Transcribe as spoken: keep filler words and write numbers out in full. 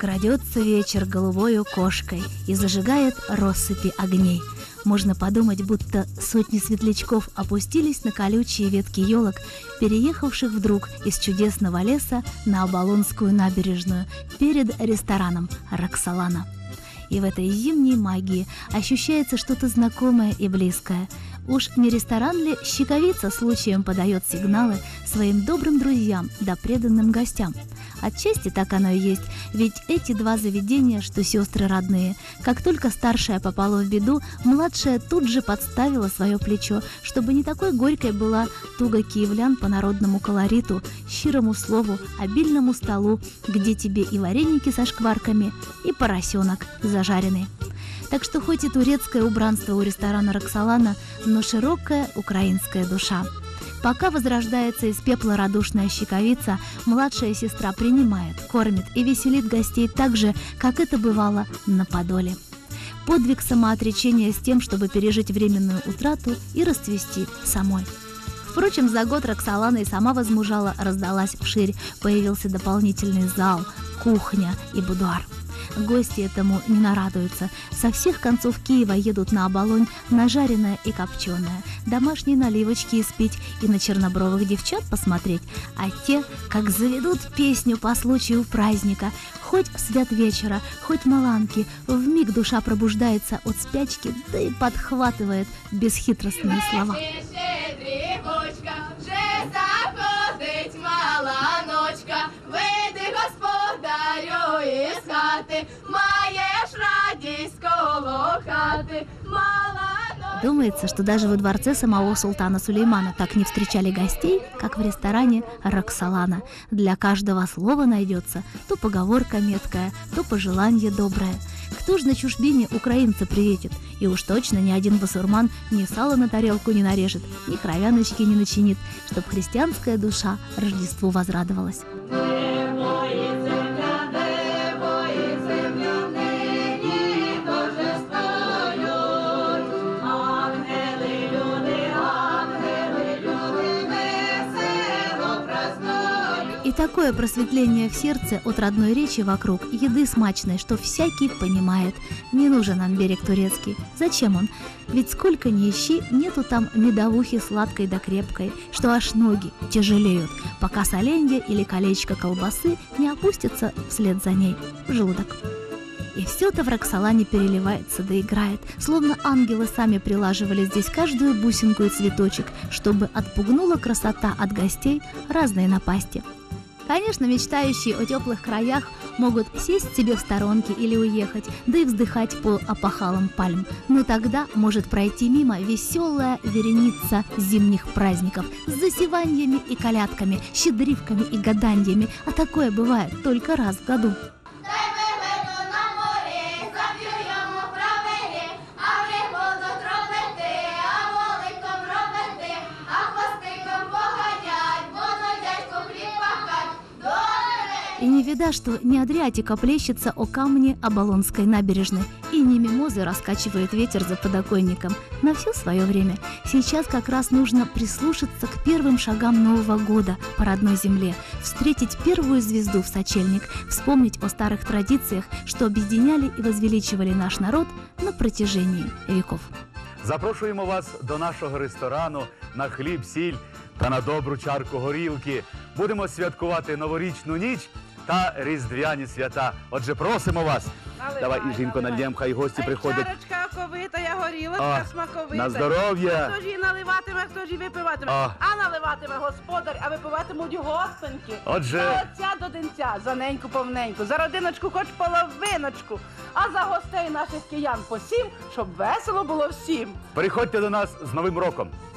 Крадется вечер голубою кошкой и зажигает россыпи огней. Можно подумать, будто сотни светлячков опустились на колючие ветки елок, переехавших вдруг из чудесного леса на Оболонскую набережную перед рестораном «Роксолана». И в этой зимней магии ощущается что-то знакомое и близкое. Уж не ресторан ли Щековица случаем подает сигналы своим добрым друзьям да преданным гостям? Отчасти так оно и есть, ведь эти два заведения, что сестры родные, как только старшая попала в беду, младшая тут же подставила свое плечо, чтобы не такой горькой была туга киевлян по народному колориту, щирому слову, обильному столу, где тебе и вареники со шкварками, и поросенок зажаренный. Так что хоть и турецкое убранство у ресторана «Роксолана», но широкая украинская душа. Пока возрождается из пепла радушная Щековица, младшая сестра принимает, кормит и веселит гостей так же, как это бывало на Подоле. Подвиг самоотречения с тем, чтобы пережить временную утрату и расцвести самой. Впрочем, за год Роксолана и сама возмужала, раздалась вширь, появился дополнительный зал, кухня и будуар. Гости этому не нарадуются. Со всех концов Киева едут на Оболонь на жареное и копченое, домашние наливочки испить и на чернобровых девчат посмотреть, а те, как заведут песню по случаю праздника, хоть в свят вечера, хоть маланки, вмиг душа пробуждается от спячки, да и подхватывает бесхитростные слова. Думается, что даже во дворце самого султана Сулеймана так не встречали гостей, как в ресторане «Роксолана». Для каждого слова найдется то поговорка меткая, то пожелание доброе. Кто ж на чужбине украинца приветит? И уж точно ни один басурман ни сала на тарелку не нарежет, ни кровяночки не начинит, чтоб христианская душа Рождеству возрадовалась. И такое просветление в сердце от родной речи вокруг, еды смачной, что всякий понимает. Не нужен нам берег турецкий. Зачем он? Ведь сколько ни ищи, нету там медовухи сладкой да крепкой, что аж ноги тяжелеют, пока соленья или колечко колбасы не опустятся вслед за ней в желудок. И все-то в Роксолане переливается да играет, словно ангелы сами прилаживали здесь каждую бусинку и цветочек, чтобы отпугнула красота от гостей разные напасти. Конечно, мечтающие о теплых краях могут сесть себе в сторонке или уехать, да и вздыхать по опахалам пальм. Но тогда может пройти мимо веселая вереница зимних праздников с засеваниями и колядками, щедривками и гаданьями, а такое бывает только раз в году. И не вида, что не Адриатика плещется о камне Оболонской набережной, и не мимозы раскачивает ветер за подоконником. На все свое время. Сейчас как раз нужно прислушаться к первым шагам Нового года по родной земле, встретить первую звезду в сочельник, вспомнить о старых традициях, что объединяли и возвеличивали наш народ на протяжении веков. Запрошуємо вас до нашого ресторану на хліб, сіль та на добру чарку горілки. Будемо святкувати новорічну ніч та різдвяні свята. Отже, просимо вас. Наливай, давай, і жінко, нальєм, хай гості приходять. Чарочка оковита, я горілочка смаковита. На здоров'я. Хто ж її наливатиме, хто ж її випиватиме. О. А наливатиме господар, а випиватимуть гостоньки. Отже. За отця до денця, за неньку повненьку, за родиночку хоч половиночку, а за гостей наших киян по сім, щоб весело було всім. Приходьте до нас з Новим роком.